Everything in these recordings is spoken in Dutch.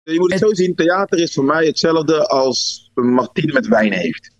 Je moet het zo zien, theater is voor mij hetzelfde als een Martine met wijn heeft.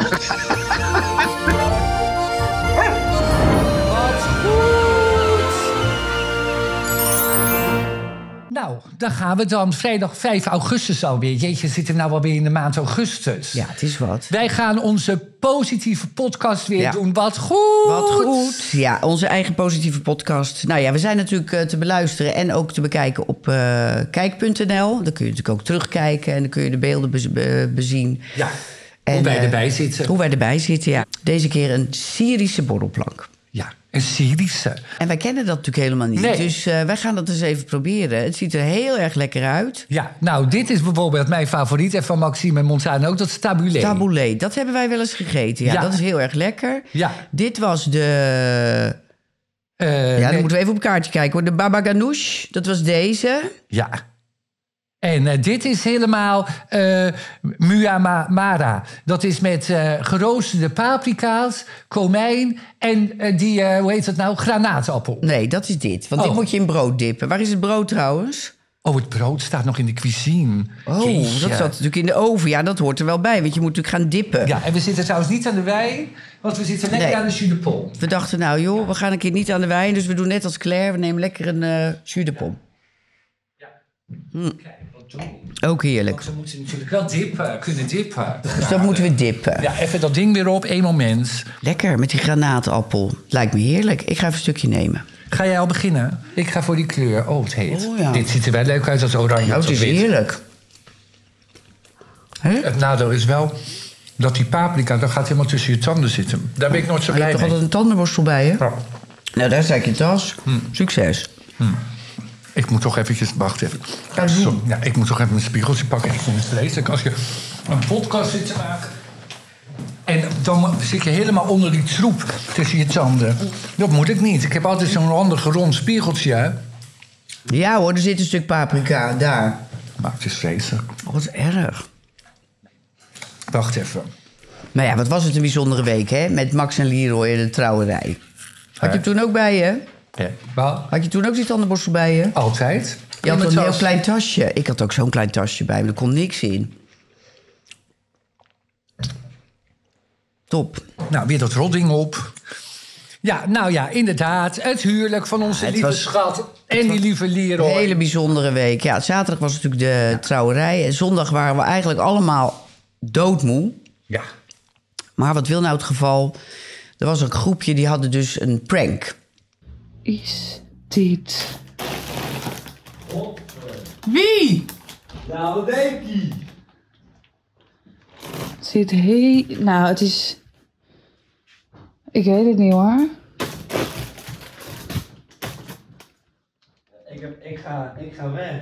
Nou, dan gaan we dan. Vrijdag 5 augustus alweer. Jeetje, zitten we nou alweer in de maand augustus. Ja, het is wat. Wij gaan onze positieve podcast weer doen. Wat goed! Wat goed. Ja, onze eigen positieve podcast. Nou ja, we zijn natuurlijk te beluisteren en ook te bekijken op kijk.nl. Dan kun je natuurlijk ook terugkijken en dan kun je de beelden bezien. Ja, hoe wij erbij zitten. Hoe wij erbij zitten, ja. Deze keer een Syrische borrelplank. Ja, een Syrische. En wij kennen dat natuurlijk helemaal niet. Nee. Dus wij gaan dat eens even proberen. Het ziet er heel erg lekker uit. Ja, nou, dit is bijvoorbeeld mijn favoriet. En van Maxime en Montana ook, dat is taboulet. Taboulet, dat hebben wij wel eens gegeten. Ja, dat is heel erg lekker. Ja. Dit was de... dan moeten we even op een kaartje kijken hoor. De baba ganoush, dat was deze. Ja. En dit is helemaal muamara. Dat is met geroosterde paprika's, komijn en hoe heet dat nou? Granaatappel. Nee, dat is dit. Want dit moet je in brood dippen. Waar is het brood trouwens? Oh, het brood staat nog in de cuisine. Oh, Jeetje. dat zat natuurlijk in de oven. Ja, dat hoort er wel bij, want je moet natuurlijk gaan dippen. Ja, en we zitten trouwens niet aan de wei, want we zitten lekker aan de jus de pomme. We dachten, nou joh, we gaan een keer niet aan de wijn. Dus we doen net als Claire, we nemen lekker een jus de pomme. Ja. Kijk, wat doen we? Ook heerlijk. Want we moeten natuurlijk wel kunnen dippen. Dus dat moeten we dippen. Ja, even dat ding weer op, één moment. Lekker, met die granaatappel. Lijkt me heerlijk. Ik ga even een stukje nemen. Ga jij al beginnen? Ik ga voor die kleur. Oh, het heet. Oh, ja. Dit ziet er wel leuk uit als oranje. Nou, het is heerlijk. Het nadeel is wel dat die paprika, dat gaat helemaal tussen je tanden zitten. Daar ben ik nooit zo Je blij hebt toch mee. altijd een tandenborstel bij je? Ja. Nou, daar staat je tas. Succes. Ik moet toch eventjes... Wacht even. Ja, doe. Ja, ik moet toch even een spiegeltje pakken. Ik vind het vreselijk als je een podcast zit te maken. En dan zit je helemaal onder die troep tussen je tanden. Dat moet ik niet. Ik heb altijd zo'n handig rond spiegeltje. Hè? Ja hoor, er zit een stuk paprika. Daar. Maar het is vreselijk. Oh, wat erg. Wacht even. Maar ja, wat was het een bijzondere week, hè? Met Max en Leroy en de trouwerij. Had je hem toen ook bij je? Ja. Wel, Had je toen ook die tandenborstel bij je? altijd. Je had Met een heel zoals- klein tasje. Ik had ook zo'n klein tasje bij me. Er kon niks in. Top. Nou, weer dat rodding op. Ja, nou ja, inderdaad. Het huwelijk van onze het lieve was- schat en die lieve Leroy. Een hele bijzondere week. Ja, zaterdag was natuurlijk de trouwerij. En zondag waren we eigenlijk allemaal doodmoe. Ja. Maar wat wil nou het geval? Er was een groepje die hadden dus een prank. Is dit... Wie? Nou, wat denk je? Het zit heel... Nou, het is... Ik weet het niet hoor. Ik ga weg.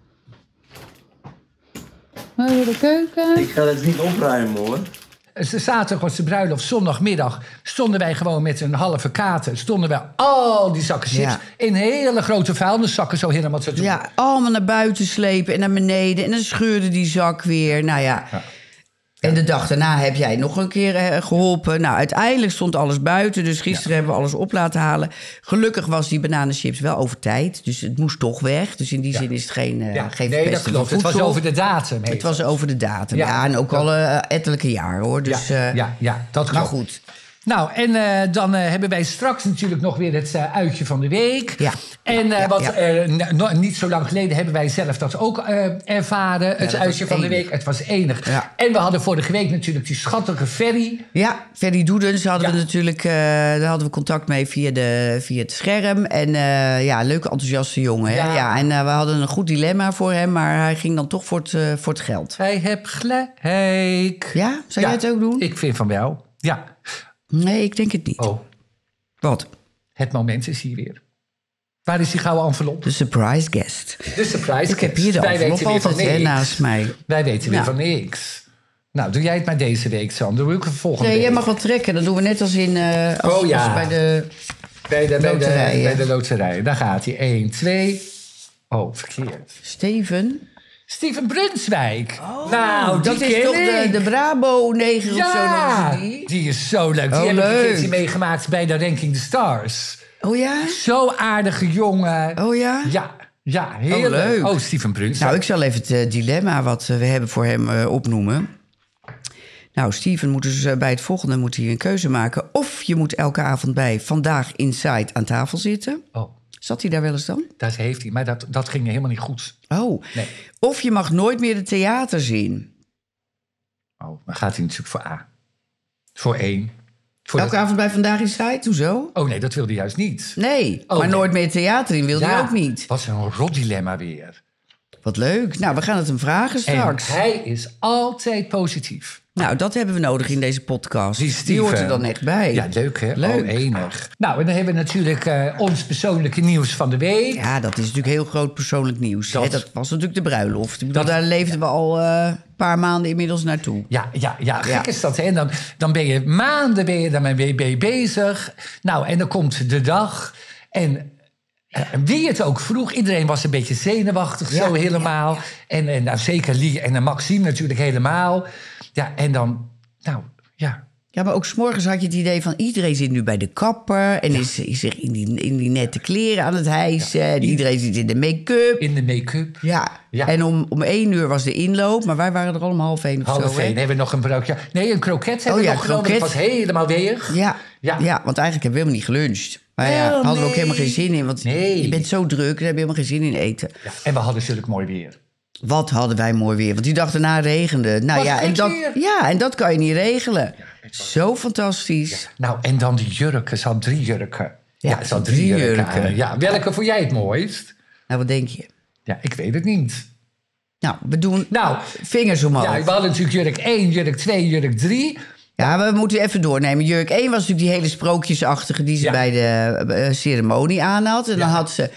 Nou, weer de keuken. Ik ga het niet opruimen hoor. Zaterdag was de bruiloft, zondagmiddag stonden wij gewoon met een halve kater. Stonden wij al die zakken chips Ja. in hele grote vuilniszakken zo helemaal te doen. Ja, allemaal naar buiten slepen en naar beneden. En dan scheurde die zak weer. Nou ja. En de dag daarna heb jij nog een keer geholpen. Nou, uiteindelijk stond alles buiten. Dus gisteren hebben we alles op laten halen. Gelukkig was die bananenchips wel over tijd. Dus het moest toch weg. Dus in die zin is het geen Ja, geen nee, dat verpesting klopt. van Het was voedsel. over de datum. Het was over de datum. Ja. Ja, en ook al ettelijke jaren hoor. Dus, ja, dat klopt. maar goed. Nou, en dan hebben wij straks natuurlijk nog weer het uitje van de week. Ja. En Ja. niet zo lang geleden hebben wij zelf dat ook ervaren. Het dat uitje was van de enig. week. Het was enig. Ja. En we hadden vorige week natuurlijk die schattige Ferry. Ja, Ferry Doedens hadden Ja. we natuurlijk, daar hadden we contact mee via het scherm. En ja, leuke enthousiaste jongen. Hè? Ja. Ja, en we hadden een goed dilemma voor hem, maar hij ging dan toch voor het geld. Hij heb gelijk. Ja, zou jij het ook doen? Ik vind van wel. Ja. Nee, ik denk het niet. Oh, Wat? het moment is hier weer. Waar is die gouden envelop? De surprise guest. De surprise. Ik heb hier de Wij envelop weten weer van altijd hè, niks. naast mij. Wij weten weer Ja. van niks. Nou, doe jij het maar deze week, Sander. Doe ik het volgende Nee, week. jij mag wel trekken. Dan doen we net als in als bij de... loterij, bij hè? de loterij. Daar gaat hij. 1, 2. Oh, verkeerd. Steven. Steven Brunswijk. Nou, die Dat is ken toch ik. de Brabo-neger of zo Ja, noemen ze die? die is zo leuk. Die Oh, heb ik een leuk. keertje meegemaakt bij de Ranking the Stars. Oh ja? Zo aardige jongen. Oh ja? Ja, Ja, heel leuk. Oh, Steven Bruns. Nou, ik zal even het dilemma wat we hebben voor hem opnoemen. Nou, Steven moet dus bij het volgende moet hij een keuze maken. Of je moet elke avond bij Vandaag Inside aan tafel zitten. Oh, Zat hij daar wel eens dan? dat heeft hij. Maar dat ging helemaal niet goed. Oh. Nee. Of je mag nooit meer de theaters in. Oh, dan gaat hij natuurlijk voor A. Voor 1. Voor Elke avond bij Vandaag Inside? Hoezo? Oh nee, dat wilde hij juist niet. Nee, Oh, maar nee. nooit meer het theater in wilde hij ook niet. Wat een rot dilemma weer. Wat leuk. Nou, we gaan het hem vragen straks. En hij is altijd positief. Nou, dat hebben we nodig in deze podcast. Die Die Steven. hoort er dan echt bij. Ja, leuk hè? Leuk. Oh, enig. Nou, en dan hebben we natuurlijk ons persoonlijke nieuws van de week. Ja, dat is natuurlijk heel groot persoonlijk nieuws. Dat- Dat was natuurlijk de bruiloft. Ik bedoel, Dat- daar leefden we al een paar maanden inmiddels naartoe. Ja, gek is dat. Hè? En dan ben je maanden daarmee bezig. Nou, en dan komt de dag. En wie het ook vroeg, iedereen was een beetje zenuwachtig, Ja, zo helemaal. En nou, zeker Lie en Maxime natuurlijk helemaal. Ja, en dan, nou, ja. Ja, maar ook 's morgens had je het idee van iedereen zit nu bij de kapper en is zich in die nette kleren aan het hijsen. En iedereen zit in de make-up. In de make-up. Ja. Ja. En om 1 uur was de inloop, maar wij waren er allemaal om 1:30 of zo. Half hè? 1 hebben we nog een broodje. Nee, een kroket hebben we ja, nog genomen. kroket. Het was helemaal weer. Ja. Ja. Ja, want eigenlijk hebben we helemaal niet geluncht. Maar ja, Wel, hadden we ook nee. helemaal geen zin in. Want Nee. je bent zo druk, daar heb je helemaal geen zin in eten. Ja, en we hadden zulk mooi weer. Wat hadden wij mooi weer. Want die dag daarna regende. Nou Was ja, goed en dat, weer. ja, en dat kan je niet regelen. Zo fantastisch. Nou, en dan die jurken. Ze had 3 jurken. Ja, ze had 3 3 jurken. jurken. aan. Ja, welke vond jij het mooist? Nou, wat denk je? Ja, ik weet het niet. Nou, we doen Nou, vingers omhoog. ja, we hadden natuurlijk jurk 1, jurk 2, jurk 3. Ja, we moeten even doornemen. Jurk 1 was natuurlijk die hele sprookjesachtige die ze Ja. bij de ceremonie aan had. En dan Ja. had ze...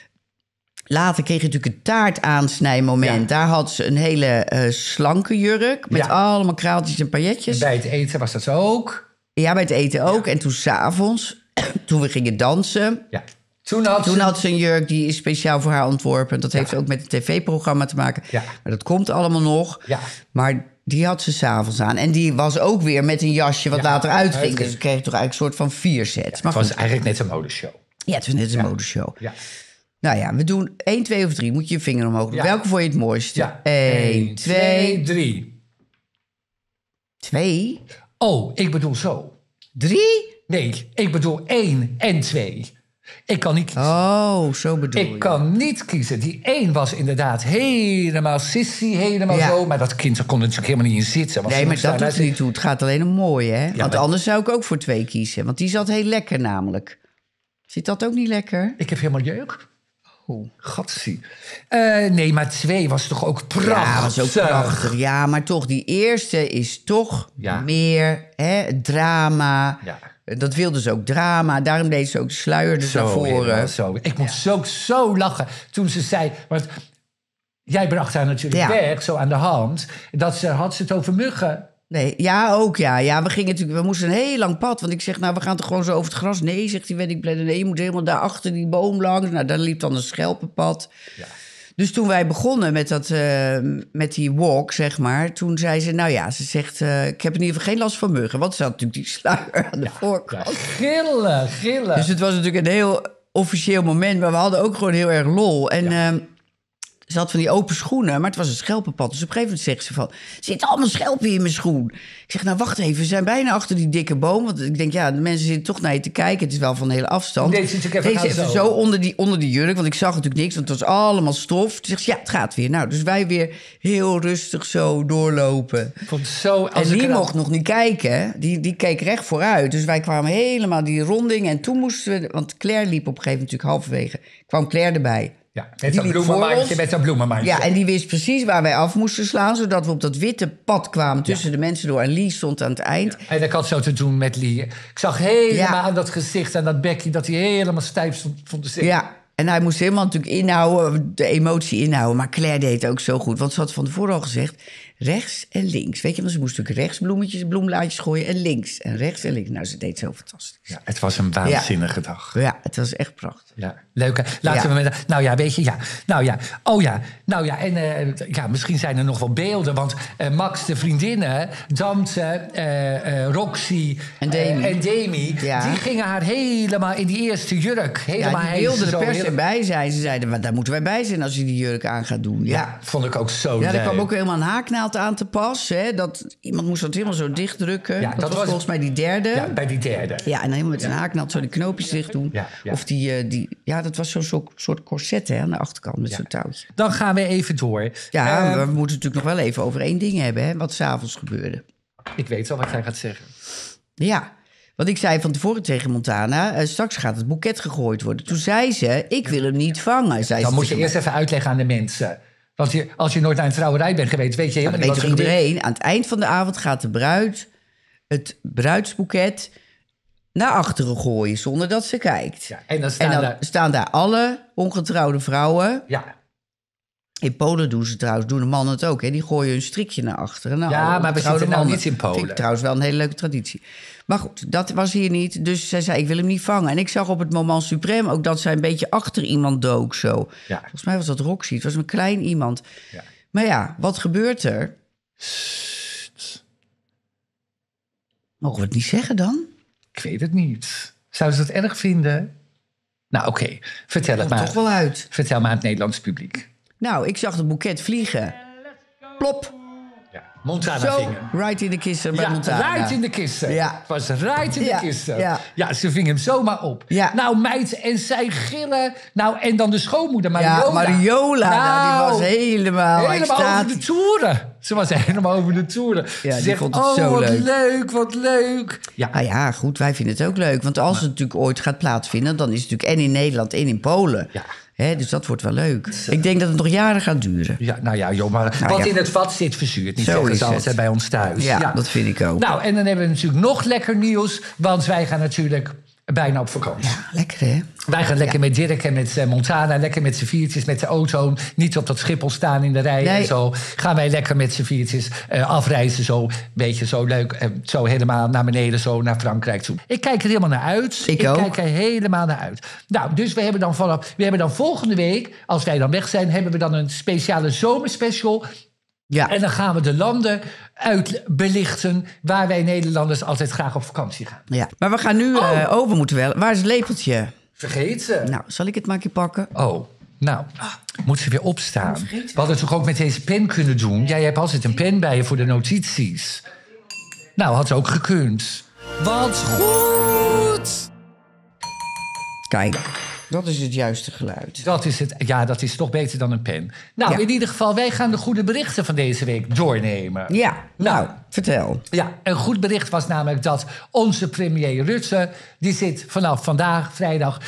Later kreeg je natuurlijk een taartaansnijmoment. Ja. Daar had ze een hele slanke jurk met Ja. allemaal kraaltjes en pailletjes. Bij het eten was dat zo ook. Ja, bij het eten ook. En toen 's avonds, toen we gingen dansen... Ja. Toen had Toen ze... had ze een jurk die is speciaal voor haar ontworpen. Dat heeft ook met het tv-programma te maken. Ja. Maar dat komt allemaal nog. Ja. Maar die had ze 's avonds aan. En die was ook weer met een jasje wat Ja, later uitging. uitging. Dus we kregen toch eigenlijk een soort van 4 sets. Maar Het was goed. eigenlijk net een modeshow. Ja, het was net een modeshow. Ja. Nou ja, we doen 1, 2 of 3. Moet je je vinger omhoog doen. Ja. Welke vond je het mooiste? Ja. 1, 2, 3. 2, Oh, ik bedoel zo. 3? Nee, ik bedoel 1 en 2. Ik kan niet kiezen. Oh, zo bedoel je. Ik kan niet kiezen. Die 1 was inderdaad helemaal sissy, helemaal Ja. zo. Maar dat kind kon er natuurlijk helemaal niet in zitten. want Nee, ze maar moest dat doet daarna er niet toe. Het gaat alleen om mooi, hè? Want maar- anders zou ik ook voor 2 kiezen. Want die zat heel lekker namelijk. Zit dat ook niet lekker? Ik heb helemaal jeuk. Oh. Gatsie. Nee, maar 2 was toch ook prachtig? Ja, was ook prachtig. Ja, maar toch, die eerste is toch Ja. meer drama. Ja. Dat wilde ze ook drama. Daarom deed ze ook de sluier dus naar helemaal voren. zo. Ik moest zo lachen toen ze zei... Want jij bracht haar natuurlijk Ja. weg, zo aan de hand. Had ze het over muggen. Nee, ja, ook ja. Ja, we moesten een heel lang pad. Want ik zeg, nou, we gaan toch gewoon zo over het gras? Nee, zegt die weddingplanner. Nee, je moet helemaal daar achter die boom langs. Nou, daar liep dan een schelpenpad. Ja. Dus toen wij begonnen met die walk, zeg maar... toen zei ze, nou ja, ze zegt... ik heb in ieder geval geen last van muggen. Want ze had natuurlijk die sluier aan de voorkant. Ja, gillen. Dus het was natuurlijk een heel officieel moment... maar we hadden ook gewoon heel erg lol. En ze had van die open schoenen, maar het was een schelpenpad. Dus op een gegeven moment zegt ze van... er zitten allemaal schelpen in mijn schoen. Ik zeg, nou wacht even, we zijn bijna achter die dikke boom. Want ik denk, ja, de mensen zitten toch naar je te kijken. Het is wel van een hele afstand. Nee, zit ik even Deed ze gaan even zo. zo onder die jurk, want ik zag natuurlijk niks. Want het was allemaal stof. Toen zegt ze, ja, het gaat weer. Nou, dus wij weer heel rustig zo doorlopen. Ik vond het zo... En die mocht nog niet kijken. Die keek recht vooruit. Dus wij kwamen helemaal die ronding. En toen moesten we... Want Claire liep op een gegeven moment natuurlijk halverwege. Kwam Claire erbij. Ja, met Die dat liep voor bloemenmandje, ons. met dat bloemenmandje. Ja, en die wist precies waar wij af moesten slaan... zodat we op dat witte pad kwamen tussen de mensen door. En Lie stond aan het eind. En dat had zo te doen met Lie. Ik zag helemaal Ja. aan dat gezicht en dat bekje... dat hij helemaal stijf stond te zitten. Ja, en hij moest helemaal natuurlijk inhouden, de emotie inhouden. Maar Claire deed het ook zo goed. Want ze had van tevoren al gezegd, rechts en links. Weet je, want ze moest natuurlijk rechts bloemblaadjes gooien... en links en rechts en links. Nou, ze deed zo fantastisch. Ja, het was een waanzinnige dag. Ja, het was echt prachtig. Ja, leuk. Hè? Laten Ja. we met... Nou ja, weet je, ja. Nou ja, oh ja. Nou ja, en ja, misschien zijn er nog wel beelden. Want Max, de vriendinnen, Dante, Roxy En Demi. en Demi... Ja. die gingen haar helemaal in die eerste jurk. Helemaal die wilden hijsen, er zo per se erbij zijn. Ze zeiden, daar moeten wij bij zijn als je die jurk aan gaat doen. Ja. Vond ik ook zo Ja, leuk. er kwam ook helemaal een haaknaald aan te pas. Hè? Iemand moest dat helemaal zo dicht drukken. Ja, dat was volgens mij die derde. Ja, bij die derde. Ja, en dan helemaal met een haaknaald zo die knoopjes dicht doen. Ja, ja. Of dat was zo'n soort corset hè, aan de achterkant met zo'n touwtje. Dan gaan we even door. Ja, we moeten het natuurlijk nog wel even over één ding hebben, hè, wat s'avonds gebeurde. Ik weet al wat jij gaat zeggen. Ja, want ik zei van tevoren tegen Montana, straks gaat het boeket gegooid worden. Toen zei ze, ik wil hem niet vangen. Zei Dan ze moet je tegen eerst even uitleggen aan de mensen. Want als je nooit naar een trouwerij bent geweest, weet je mij. helemaal Dat niet weet wat toch er gebeurt. iedereen? Aan het eind van de avond gaat de bruid het bruidsboeket naar achteren gooien, zonder dat ze kijkt. Ja, en dan staan daar alle ongetrouwde vrouwen. Ja, In Polen doen de mannen het ook. Hè? Die gooien een strikje naar achteren. Nou, Ja, alle maar we ongetrouwde zitten nou mannen. niet in Polen. Vind ik trouwens wel een hele leuke traditie. Maar goed, dat was hier niet. Dus zij zei, ik wil hem niet vangen. En ik zag op het moment suprême ook dat zij een beetje achter iemand dook zo. Ja. Volgens mij was dat Roxy. Het was een klein iemand. Ja. Maar ja, wat gebeurt er? Mogen we het niet zeggen dan? ik weet het niet. Zouden ze dat erg vinden? Nou, oké. Vertel het Komt maar. toch wel uit. Vertel maar aan het Nederlands publiek. Nou, ik zag het boeket vliegen. Plop. Ja. Montana Zo, ving hem. right in de kisten bij Ja, Montana. right in de kisten. Ja. Het was right in Ja, de kisten. ja. Ja, ze ving hem zomaar op. Ja. Nou, meid, en zij gillen. Nou, en dan de schoonmoeder, Mariola. Ja, Mariola, nou, die was helemaal over de extatisch. toeren. Ze was helemaal over de toeren. Ja, Ze die zegt, vond het zo wat leuk. leuk, wat leuk. Ja, Nou ja, goed, wij vinden het ook leuk. Want als het natuurlijk ooit gaat plaatsvinden... dan is het natuurlijk en in Nederland en in Polen. Ja. Hè, dus dat wordt wel leuk. Ik denk dat het nog jaren gaat duren. ja, nou ja, joh, maar Nou wat ja. in het vat zit verzuurt. Niet Zo zeggen is ze het. altijd bij ons thuis. Ja, dat vind ik ook. Nou, en dan hebben we natuurlijk nog lekker nieuws. Want wij gaan natuurlijk bijna op vakantie. Ja, lekker hè? Wij gaan lekker met Dirk en met Montana, lekker met z'n viertjes, met de auto. Niet op dat Schiphol staan in de rij Nee. en zo. Gaan wij lekker met z'n viertjes afreizen, zo. Beetje zo leuk, zo helemaal naar beneden, zo naar Frankrijk toe. Ik kijk er helemaal naar uit. Ik ook. Kijk er helemaal naar uit. Nou, dus we hebben dan volgende week, als wij dan weg zijn, hebben we dan een speciale zomerspecial. Ja. En dan gaan we de landen uitbelichten waar wij Nederlanders altijd graag op vakantie gaan. Ja. Maar we gaan nu over moeten wel. Waar is het lepeltje? Vergeet ze. Nou, zal ik het maar een keer pakken? Oh, nou, moet ze weer opstaan. We hadden het toch ook met deze pen kunnen doen? Jij hebt altijd een pen bij je voor de notities. Nou, had ook gekund. Wat goed! Kijk, dat is het juiste geluid. Dat is het. Ja, dat is toch beter dan een pen. Nou, Ja. in ieder geval, wij gaan de goede berichten van deze week doornemen. Ja, nou, vertel. Ja, een goed bericht was namelijk dat onze premier Rutte... die zit vanaf vandaag, vrijdag,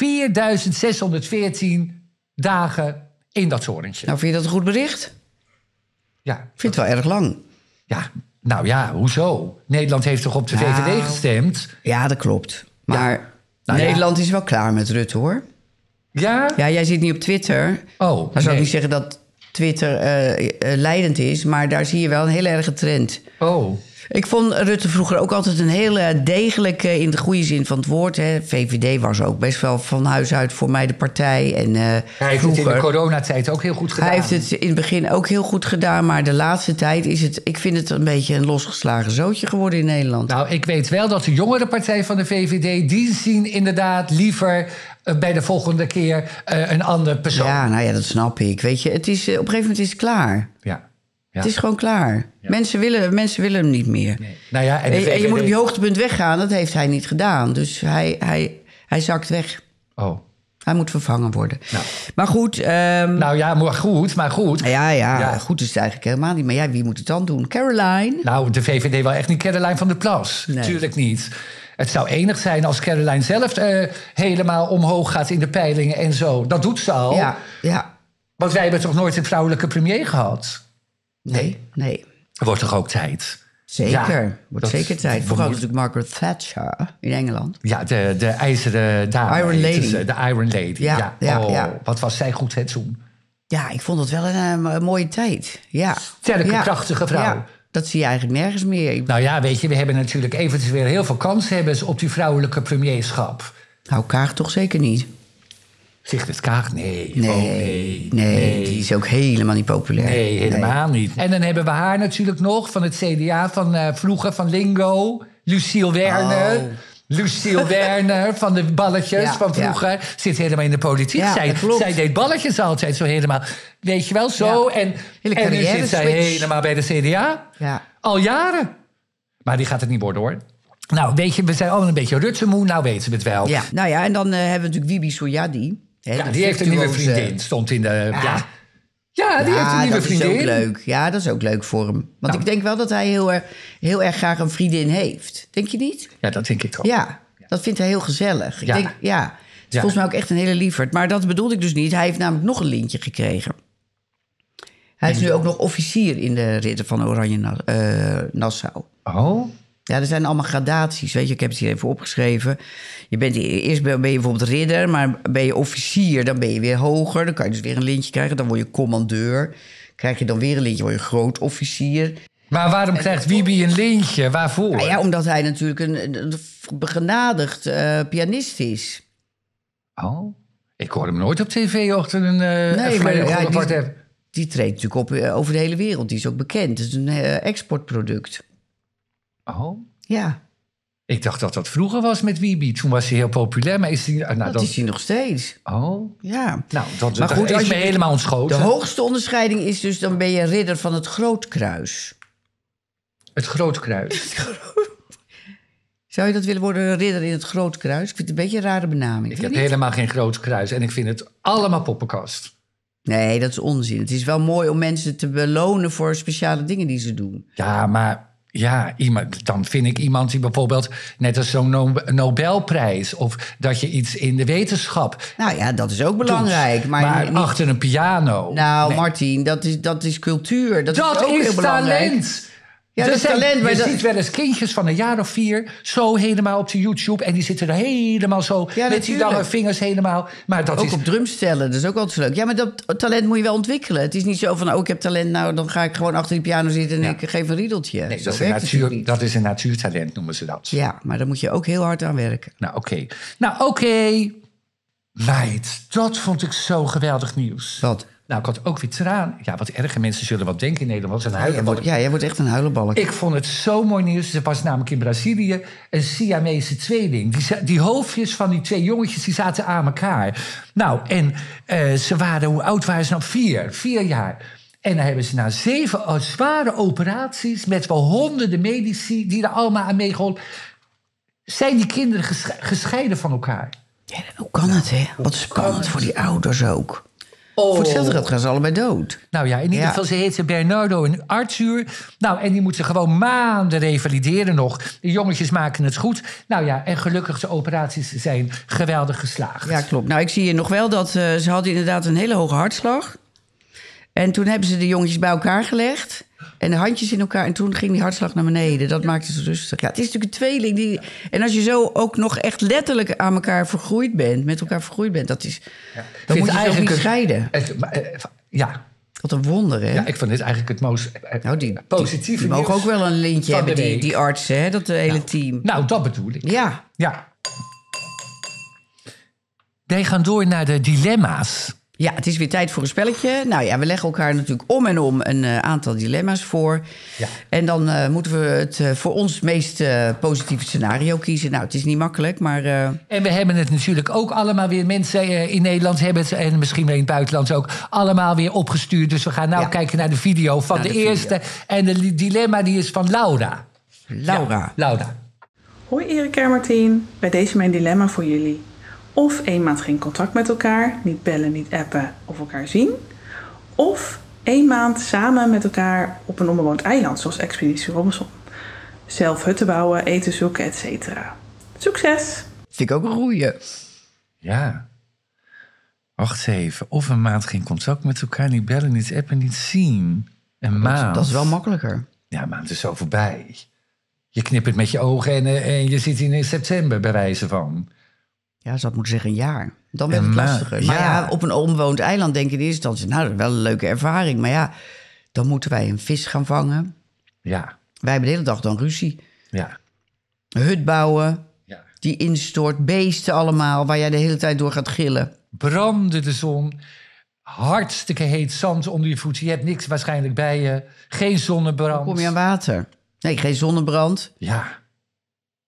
4.614 dagen in dat torentje. Nou, vind je dat een goed bericht? Ja, Ik vind het wel erg lang. ja, nou ja, hoezo? Nederland heeft toch op de Nou. VVD gestemd? Ja, dat klopt. Maar Nou ja. Nederland is wel klaar met Rutte, hoor. Ja? Ja, jij zit niet op Twitter. Oh, Dan zou nee. ik niet zeggen dat Twitter leidend is, maar daar zie je wel een hele erge trend. Oh, Ik vond Rutte vroeger ook altijd een hele degelijke, in de goede zin van het woord. Hè. VVD was ook best wel van huis uit voor mij de partij. En hij heeft het in de vroeger, coronatijd ook heel goed gedaan. hij heeft het in het begin ook heel goed gedaan, maar de laatste tijd is het, ik vind het een beetje een losgeslagen zootje geworden in Nederland. Nou, ik weet wel dat de jongere partij van de VVD... die zien inderdaad liever bij de volgende keer een andere persoon. Ja, nou ja, dat snap ik. Weet je, het is, op een gegeven moment is het klaar. Ja. Ja. Het is gewoon klaar. Mensen willen hem niet meer. Nee. Nou ja, en de En je VVD... moet op je hoogtepunt weggaan. Dat heeft hij niet gedaan. Dus hij zakt weg. Oh. Hij moet vervangen worden. Nou. Maar goed. Nou ja, maar goed. Ja, goed is het eigenlijk helemaal niet. Maar ja, wie moet het dan doen? Caroline? Nou, de VVD wil echt niet Caroline van der Plas. Nee. Tuurlijk niet. Het zou enig zijn als Caroline zelf helemaal omhoog gaat in de peilingen en zo. Dat doet ze al. Ja. Want wij hebben toch nooit een vrouwelijke premier gehad? Nee. Wordt toch ook tijd? Zeker. Ja, Wordt dat- zeker tijd. Vooral natuurlijk Margaret Thatcher in Engeland. Ja, de ijzeren dame. Iron heette Lady. ze, de Iron Lady. Ja, ja. Wat was zij goed, hè, toen? Ja, ik vond het wel een mooie tijd. Ja. Sterke, Ja. krachtige vrouw. Ja, dat zie je eigenlijk nergens meer. Nou ja, weet je, we hebben natuurlijk eventueel heel veel kansen hebben op die vrouwelijke premierschap. Nou, Kaag toch zeker niet? Sigrid Kaag? Nee. Nee, Oh, nee. die is ook helemaal niet populair. Nee, helemaal niet. En dan hebben we haar natuurlijk nog van het CDA van vroeger, van Lingo. Lucille Werner. Oh. Lucille Werner van de balletjes van vroeger zit helemaal in de politiek. Ja, Zij deed balletjes altijd zo helemaal. Weet je wel, zo. Ja. En nu carrière zit zij switch. helemaal bij de CDA. Ja. Al jaren. Maar die gaat het niet worden, hoor. Nou, weet je, we zijn allemaal een beetje rutsemoe. Nou weten we het wel. Ja, nou ja, en dan hebben we natuurlijk Wibi Soyadi. Ja, die heeft een nieuwe vriendin. Stond in de... Ja, die heeft een nieuwe vriendin. Dat is ook leuk. Ja, dat is ook leuk voor hem. Want ik denk wel dat hij heel erg graag een vriendin heeft. Denk je niet? Ja, dat denk ik ook. Ja, dat vindt hij heel gezellig. Ik denk, het is volgens mij ook echt een hele lieverd. Maar dat bedoelde ik dus niet. Hij heeft namelijk nog een lintje gekregen. Hij is nu ook nog officier in de Ridder van Oranje Nassau. Oh? Ja, er zijn allemaal gradaties. Weet je, ik heb het hier even opgeschreven. Eerst ben je bijvoorbeeld ridder, maar ben je officier, dan ben je weer hoger. Dan kan je dus weer een lintje krijgen. Dan word je commandeur. Krijg je dan weer een lintje, word je grootofficier. Maar waarom krijgt Wibi een lintje? Waarvoor? Nou ja, omdat hij natuurlijk een begenadigd pianist is. Oh? Ik hoor hem nooit op tv achter een vleugel apart. Die treedt natuurlijk op over de hele wereld. Die is ook bekend. Het is een exportproduct. Oh? Ja. Ik dacht dat dat vroeger was met Wibi. Toen was hij heel populair, maar is hij... dat is hij nog steeds. Oh? Ja. Nou, dat maar goed, is me helemaal ontschoten. De hoogste onderscheiding is dus... dan ben je ridder van het Grootkruis. Het Grootkruis. Zou je dat willen worden, een ridder in het Grootkruis? Ik vind het een beetje een rare benaming. Ik heb helemaal geen Grootkruis. En ik vind het allemaal poppenkast. Nee, dat is onzin. Het is wel mooi om mensen te belonen voor speciale dingen die ze doen. Ja, maar... Ja, dan vind ik iemand die bijvoorbeeld... net als zo'n Nobelprijs... of dat je iets in de wetenschap... Nou ja, dat is ook belangrijk. doet, maar niet... achter een piano... Nou, nee. Martin, dat is cultuur. Dat is ook is heel belangrijk. talent! Ja, dat is talent. Je ziet wel eens kindjes van een jaar of 4... zo helemaal op de YouTube... en die zitten er helemaal zo... met die lange vingers helemaal... Maar dat ook is... op drumstellen, dat is ook altijd leuk. Ja, maar dat talent moet je wel ontwikkelen. Het is niet zo van, ik heb talent... nou, dan ga ik gewoon achter die piano zitten... en ik geef een riedeltje. Nee, dat is een natuurtalent, noemen ze dat. Ja, maar daar moet je ook heel hard aan werken. Nou, oké. Meid, dat vond ik zo geweldig nieuws. Wat? Nou, ik had ook weer traan. Ja, wat erge mensen zullen wat denken in Nederland. Een huilenbalk. Ja, jij wordt echt een huilenbalk. Ik vond het zo mooi nieuws. Er was namelijk in Brazilië een Siamese tweeling. Die hoofdjes van die 2 jongetjes die zaten aan elkaar. Nou, en ze waren, hoe oud waren ze nou? 4 jaar. En dan hebben ze na 7 zware operaties... met wel honderden medici die er allemaal aan meegeholpen... zijn die kinderen gescheiden van elkaar. Ja, hoe kan het, hè? Wat spannend voor die ouders ook. Voor hetzelfde geld gaan ze allebei dood. Nou ja, in ieder geval, ze heten Bernardo en Arthur. Nou, en die moeten gewoon maanden revalideren nog. De jongetjes maken het goed. Nou ja, en gelukkig de operaties zijn geweldig geslaagd. Ja, klopt. Nou, ik zie hier nog wel dat ze hadden inderdaad een hele hoge hartslag. En toen hebben ze de jongetjes bij elkaar gelegd. En de handjes in elkaar. En toen ging die hartslag naar beneden. Dat maakte ze rustig. Ja, het is natuurlijk een tweeling. En als je zo ook nog echt letterlijk aan elkaar vergroeid bent. Met elkaar vergroeid bent. Dat is, dan moet je ze ook niet scheiden. Ja. Wat een wonder, hè? Ja, ik vind dit eigenlijk het most positieve die mogen ook wel een lintje hebben, die artsen, hè? Dat hele team. Nou, dat bedoel ik. Ja. Wij gaan door naar de dilemma's. Ja, het is weer tijd voor een spelletje. Nou ja, we leggen elkaar natuurlijk om en om een aantal dilemma's voor. Ja. En dan moeten we het voor ons meest positieve scenario kiezen. Nou, het is niet makkelijk, maar... En we hebben het natuurlijk ook allemaal weer... mensen in Nederland hebben het, en misschien wel in het buitenland ook... allemaal weer opgestuurd. Dus we gaan kijken naar de video van de eerste. En de dilemma die is van Laura. Laura. Hoi Erik en Martien. Bij deze mijn dilemma voor jullie. Of 1 maand geen contact met elkaar, niet bellen, niet appen of elkaar zien. Of 1 maand samen met elkaar op een onbewoond eiland, zoals Expeditie Robinson. Zelf hutten bouwen, eten zoeken, etc. Succes! Vind ik ook een goeie. Ja. Wacht even. Of 1 maand geen contact met elkaar, niet bellen, niet appen, niet zien. Een maand. Dat is wel makkelijker. Ja, een maand is zo voorbij. Je knippert met je ogen en je zit in september bij wijze van... Ja, ze had moeten zeggen een jaar. Dan werd het lastiger. Maar ja, op een onbewoond eiland denk je in eerste instantie... nou, dat is wel een leuke ervaring. Maar ja, dan moeten wij een vis gaan vangen. Ja. Wij hebben de hele dag dan ruzie. Ja. Een hut bouwen, die instort. Beesten allemaal, waar jij de hele tijd door gaat gillen. Brandde de zon. Hartstikke heet zand onder je voeten. Je hebt niks waarschijnlijk bij je. Geen zonnebrand. Dan kom je aan water. Nee, geen zonnebrand. Ja.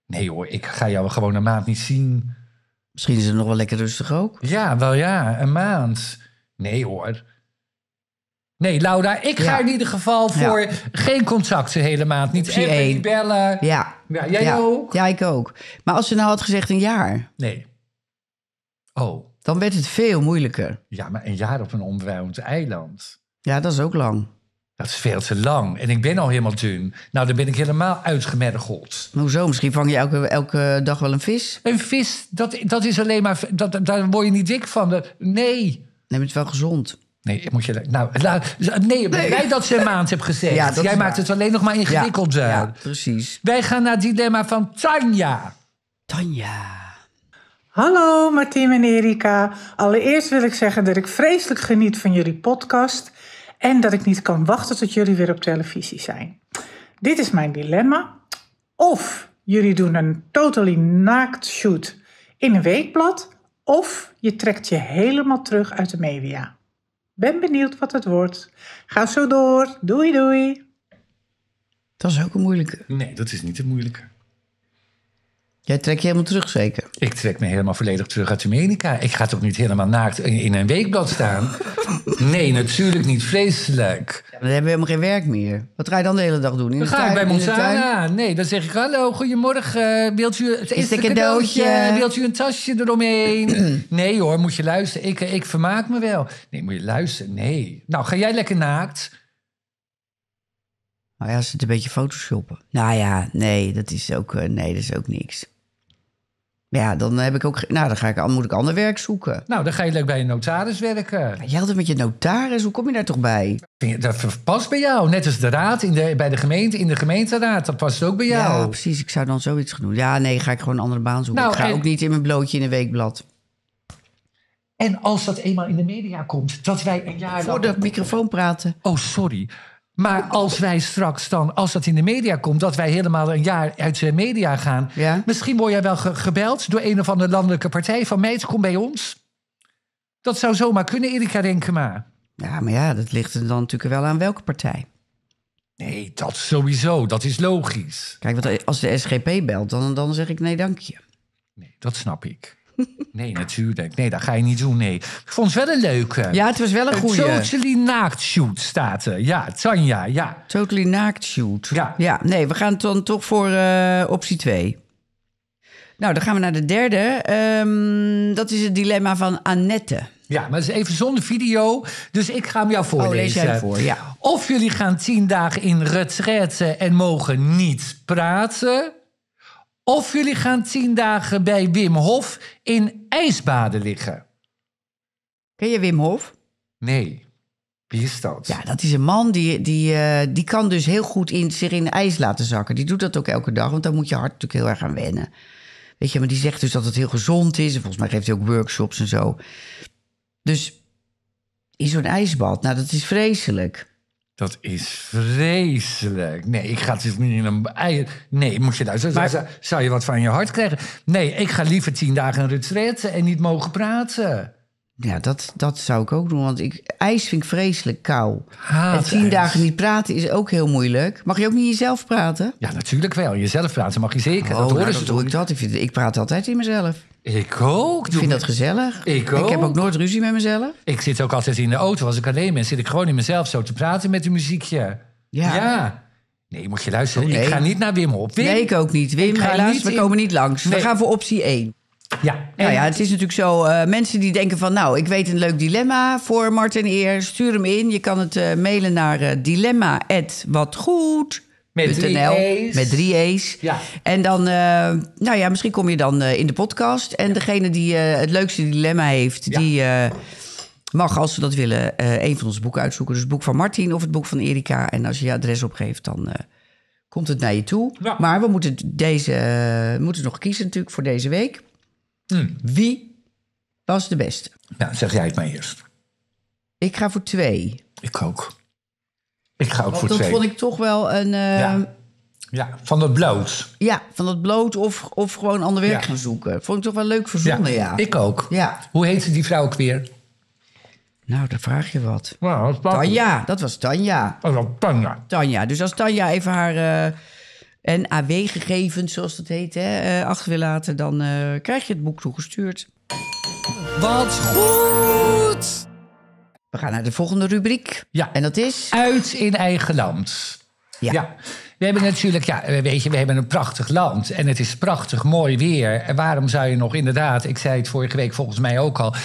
Nee hoor, ik ga jou gewoon een maand niet zien. Misschien is het nog wel lekker rustig ook. Ja, wel ja, een maand. Nee hoor. Nee, Laura, ik ga in ieder geval voor geen contact de hele maand. Niet Optie appen, één. niet bellen. Ja. Jij ook? Ja, ik ook. Maar als ze nou had gezegd een jaar, Nee. Oh, dan werd het veel moeilijker. ja, maar een jaar op een onbewoond eiland. Ja, dat is ook lang. Dat is veel te lang. En ik ben al helemaal dun. Nou, dan ben ik helemaal uitgemergeld. Hoezo? Misschien vang je elke dag wel een vis. Een vis, dat is alleen maar... Daar word je niet dik van. Nee. Nee, maar het is wel gezond. Nee, moet je... Nou, nee, jij dat ze een maand hebt gezegd. Ja, dat jij is maakt waar. het alleen nog maar ingewikkelder. Ja, precies. Wij gaan naar het dilemma van Tanja. Tanja. Hallo Martien en Erika. Allereerst wil ik zeggen dat ik vreselijk geniet van jullie podcast en dat ik niet kan wachten tot jullie weer op televisie zijn. Dit is mijn dilemma. Of jullie doen een totally naakt shoot in een weekblad, of je trekt je helemaal terug uit de media. Ben benieuwd wat het wordt. Ga zo door. Doei doei. Dat is ook een moeilijke. Nee, dat is niet het moeilijke. Jij trekt je helemaal terug, zeker? Ik trek me helemaal volledig terug uit Amerika. Ik ga toch niet helemaal naakt in een weekblad staan? Nee, natuurlijk niet. Vreselijk. Ja, dan hebben we helemaal geen werk meer. Wat ga je dan de hele dag doen? In Dan de ga ik tuin? bij In de tuin? Montana. Nee, dan zeg ik, hallo, goedemorgen. Wilt u het eerste een cadeautje? Wilt u een tasje eromheen? Nee hoor, moet je luisteren. Ik vermaak me wel. Nee, moet je luisteren. Nee. Nou, ga jij lekker naakt? Nou ja, ze het een beetje photoshoppen. Nou ja, nee, dat is ook niks. Ja, dan heb ik ook... Nou, moet ik ander werk zoeken. Nou, dan ga je lekker bij een notaris werken. Jij had het met je notaris, hoe kom je daar toch bij? Dat past bij jou. Net als de raad bij de gemeente, in de gemeenteraad. Dat past ook bij jou. Ja, precies. Ik zou dan zoiets gaan doen. Ja, nee, ga ik gewoon een andere baan zoeken. Nou, ik ga en- ook niet in mijn blootje in een weekblad. En als dat eenmaal in de media komt, dat wij een jaar Voor lang... de microfoon praten. Oh, sorry. Maar als wij straks dan, als dat in de media komt, dat wij helemaal een jaar uit de media gaan. Ja? Misschien word jij wel gebeld door een of andere landelijke partij van meid, kom bij ons. Dat zou zomaar kunnen, Erika Renkema. Ja, maar ja, dat ligt er dan natuurlijk wel aan welke partij. Nee, dat sowieso. Dat is logisch. Kijk, want als de SGP belt, dan zeg ik nee, dank je. Nee, dat snap ik. Nee, natuurlijk. Nee, dat ga je niet doen, nee. Ik vond het wel een leuke. Ja, het was wel een goeie. Totally naakt shoot staat er. Ja, Tanja, ja. Totally naakt shoot. Ja. Nee, we gaan dan toch voor optie 2. Nou, dan gaan we naar de derde. Dat is het dilemma van Annette. Ja, maar dat is even zonder video. Dus ik ga hem jou voorlezen. Oh, lees jij het voor, ja. Of jullie gaan 10 dagen in retraite en mogen niet praten. Of jullie gaan 10 dagen bij Wim Hof in ijsbaden liggen. Ken je Wim Hof? Nee, wie is dat? Ja, dat is een man die kan dus heel goed zich in ijs laten zakken. Die doet dat ook elke dag, want dan moet je hart natuurlijk heel erg aan wennen. Weet je, maar die zegt dus dat het heel gezond is. En volgens mij geeft hij ook workshops en zo. Dus in zo'n ijsbad, nou, dat is vreselijk. Dat is vreselijk. Nee, ik ga het dus niet in een... Nee, moet je luisteren. Maar- Zou je wat van je hart krijgen? Nee, ik ga liever 10 dagen in retraite en niet mogen praten. Ja, dat zou ik ook doen, want ijs vind ik vreselijk kou. Haat En 10 ijs. dagen niet praten is ook heel moeilijk. Mag je ook niet jezelf praten? Ja, natuurlijk wel. Jezelf praten mag je zeker. Oh, dat horen nou, ze dat toch doe ik dat. Ik praat altijd in mezelf. Ik ook. Ik vind dat gezellig. Ik Ik heb ook. ook nooit ruzie met mezelf. Ik zit ook altijd in de auto. Als ik alleen ben, zit ik gewoon in mezelf zo te praten met een muziekje. Ja. Nee, moet je luisteren. Oh, nee. Ik ga niet naar Wim Hof. Wim? Nee, ik ook niet. Wim, Ik ga helaas, niet we in- komen niet langs. Nee. We gaan voor optie 1. Ja. Nou ja, het is natuurlijk zo. Mensen die denken van, nou, ik weet een leuk dilemma voor Mart en Eer. Stuur hem in. Je kan het mailen naar dilemma@watgoed.nl. Met 3 E's. Met 3 E's. Ja. En dan, nou ja, misschien kom je dan in de podcast. En degene die het leukste dilemma heeft, Ja. die mag, als ze dat willen, een van onze boeken uitzoeken. Dus het boek van Martin of het boek van Erika. En als je je adres opgeeft, dan komt het naar je toe. Ja. Maar we moeten moeten nog kiezen natuurlijk voor deze week. Wie was de beste? Nou, zeg jij het maar eerst. Ik ga voor 2. Ik ook. Ik ga ook Want voor dat 2. vond ik toch wel een... Ja, van dat bloot. Ja, van het bloot of gewoon ander werk Ja. gaan zoeken. Vond ik toch wel leuk verzonnen, ja. Ik ook. Ja. Hoe heette die vrouw ook weer? Nou, dan vraag je wat. Nou, dat is Tanja, dat was Tanja. Oh, dat Tanja. Tanja. Dus als Tanja even haar en AW-gegevens, zoals dat heet, achter wil laten... dan krijg je het boek toegestuurd. Wat goed! We gaan naar de volgende rubriek. Ja. En dat is... Uit in eigen land. Ja. We hebben natuurlijk, we hebben een prachtig land. En het is prachtig mooi weer. En waarom zou je nog inderdaad, ik zei het vorige week volgens mij ook al...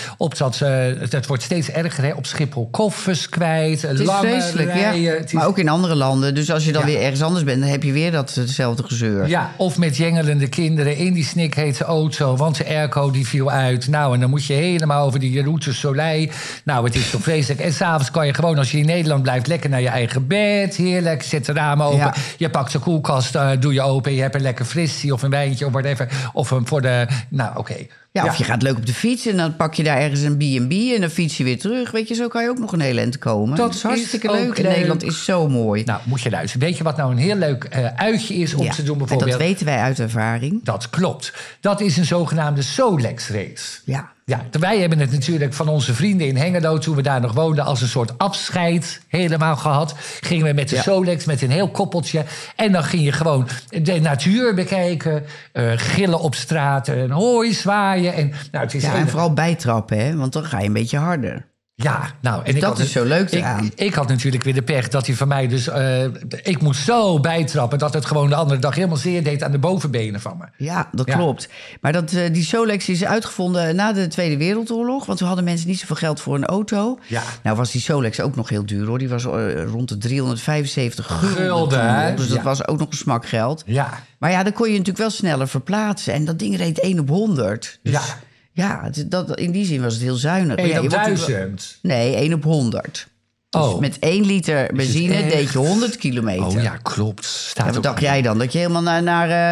het wordt steeds erger, hè, op Schiphol koffers kwijt, Het is lange vreselijk, rijen. Maar ook in andere landen. Dus als je dan weer ergens anders bent, dan heb je weer hetzelfde gezeur. Ja, of met jengelende kinderen in die snikhete auto... want de airco die viel uit. Nou, en dan moet je helemaal over die route Soleil. Nou, het is toch vreselijk. En s'avonds kan je gewoon, als je in Nederland blijft... lekker naar je eigen bed, heerlijk, zet de ramen open... Ja. Je pakt de koelkast, doe je open... je hebt een lekker frissie of een wijntje of whatever. Of voor de... Nou, oké. Ja, of je gaat leuk op de fiets en dan pak je daar ergens een B&B... en dan fiets je weer terug. Weet je, zo kan je ook nog een heel eind komen. Dat is hartstikke leuk. En Nederland is zo mooi. Nou, moet je luisteren. Weet je wat nou een heel leuk uitje is om te doen bijvoorbeeld? En dat weten wij uit ervaring. Dat klopt. Dat is een zogenaamde Solex-race. Ja. Ja, wij hebben het natuurlijk van onze vrienden in Hengelo... toen we daar nog woonden, als een soort afscheid helemaal gehad. Gingen we met de Solex, met een heel koppeltje. En dan ging je gewoon de natuur bekijken. Gillen op straat, en hooi zwaaien. En, nou, het is en vooral bijtrappen, hè? Want dan ga je een beetje harder. Ja, nou... En dat is zo leuk eraan. Ik had natuurlijk weer de pech dat hij van mij dus... ik moest zo bijtrappen dat het gewoon de andere dag helemaal zeer deed... aan de bovenbenen van me. Ja, dat klopt. Maar die Solex is uitgevonden na de Tweede Wereldoorlog... want toen hadden mensen niet zoveel geld voor een auto. Ja. Nou was die Solex ook nog heel duur, hoor. Die was rond de 375 gulden. Hè? Dus dat was ook nog een smak geld. Ja. Maar ja, dan kon je natuurlijk wel sneller verplaatsen. En dat ding reed 1 op 100. Dus ja, in die zin was het heel zuinig. 1 op 1000? Nee, 1 op 100. Dus met 1 liter benzine deed je 100 kilometer. Oh ja, klopt. Wat dacht jij dan? Dat je helemaal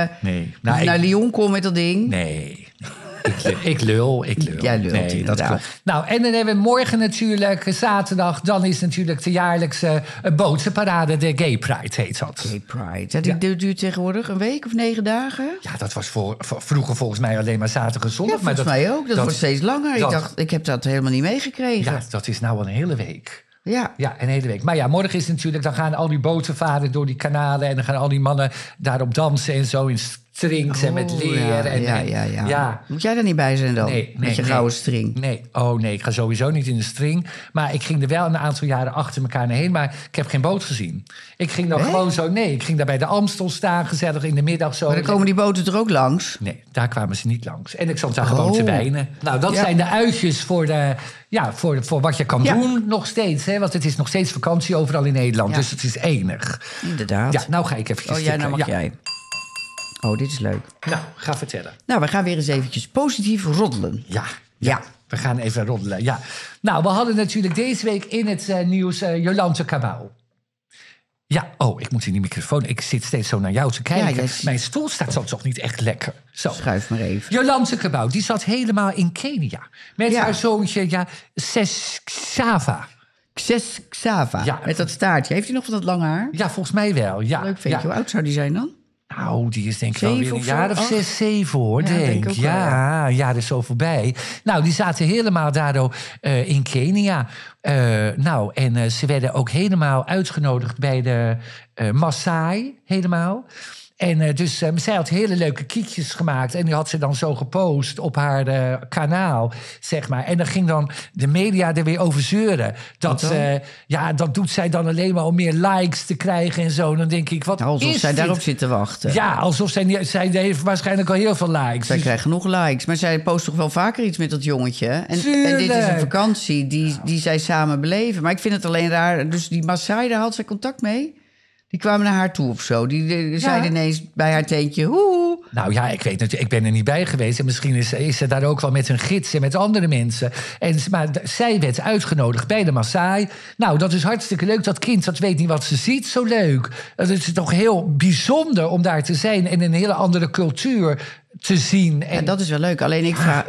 naar Lyon kon met dat ding? Nee. Ik lul. Jij lult, nee, dat klopt. Nou, en dan hebben we morgen natuurlijk, zaterdag... dan is natuurlijk de jaarlijkse bootsenparade, de Gay Pride heet dat. Gay Pride. Ja, die duurt tegenwoordig een week of 9 dagen? Ja, dat was vroeger volgens mij alleen maar zaterdag en zondag. Ja, volgens mij ook. Dat wordt steeds langer. Ik heb dat helemaal niet meegekregen. Ja, dat is nou al een hele week. Ja, een hele week. Maar ja, morgen is natuurlijk... dan gaan al die boten varen door die kanalen... en dan gaan al die mannen daarop dansen en zo... in strings en met leer. Ja. Moet jij er niet bij zijn dan? Nee, met je gouden string? Nee, ik ga sowieso niet in de string. Maar ik ging er wel een aantal jaren achter elkaar naar heen... maar ik heb geen boot gezien. Ik ging dan gewoon zo... Nee, ik ging daar bij de Amstel staan, gezellig in de middag zo. Maar dan komen die boten er ook langs? Nee, daar kwamen ze niet langs. En ik zat daar gewoon te wijnen. Nou, dat zijn de uitjes voor voor wat je kan doen nog steeds. Hè? Want het is nog steeds vakantie overal in Nederland. Dus het is enig. Inderdaad. Ja, nou ga ik even nou mag jij. Oh, dit is leuk. Nou, ga vertellen. Nou, we gaan weer eens eventjes positief roddelen. Ja. We gaan even roddelen, ja. Nou, we hadden natuurlijk deze week in het nieuws Jolante Cabau. Ja, ik moet in die microfoon. Ik zit steeds zo naar jou te kijken. Mijn stoel staat toch niet echt lekker. Zo. Schuif maar even. Jolante Cabau, die zat helemaal in Kenia. Met haar zoontje, Xava. Xava, met dat staartje. Heeft hij nog van dat lange haar? Ja, volgens mij wel, ja. Leuk ventje. Hoe oud zou die zijn dan? Nou, die is denk ik wel weer een jaar of 6, 7 hoor, denk ik. Ja, dat is zo voorbij. Nou, die zaten helemaal daardoor in Kenia. En ze werden ook helemaal uitgenodigd bij de Maasai, helemaal. En dus zij had hele leuke kiekjes gemaakt. En die had ze dan zo gepost op haar kanaal, zeg maar. En dan ging dan de media er weer over zeuren. Dat doet zij dan alleen maar om meer likes te krijgen en zo. Dan denk ik, wat alsof is zij dit? daarop zit te wachten. Ja, alsof zij heeft waarschijnlijk al heel veel likes. Zij krijgt genoeg likes. Maar zij post toch wel vaker iets met dat jongetje. En dit is een vakantie die zij samen beleven. Maar ik vind het alleen raar. Dus die Maasai, daar had zij contact mee? Die kwamen naar haar toe of zo. Die zeiden ineens bij haar teentje... Hoe. Nou ja, ik weet natuurlijk, ik ben er niet bij geweest. En misschien is ze daar ook wel met een gids en met andere mensen. Maar zij werd uitgenodigd bij de Maasai. Nou, dat is hartstikke leuk. Dat kind, dat weet niet wat ze ziet. Zo leuk. Het is toch heel bijzonder om daar te zijn... en een hele andere cultuur te zien. En dat is wel leuk. Alleen ik vraag...